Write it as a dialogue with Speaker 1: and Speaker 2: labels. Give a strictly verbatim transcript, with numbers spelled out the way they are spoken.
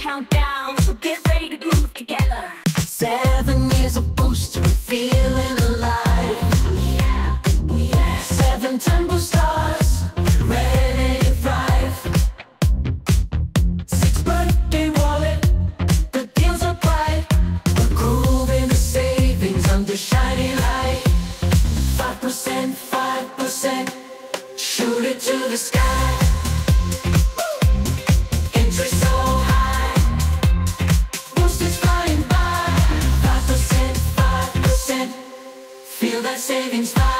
Speaker 1: countdown, so get ready to groove together. Seven years of boosting, feeling alive. Yeah, yeah. Seven turbo stars, ready to thrive. Six birthday wallet, the deals are bright. We're grooving the savings under shiny light. Five percent, five percent, shoot it to the sky. Entry so high, boosters flying by. Five percent, five percent, feel that savings vibe.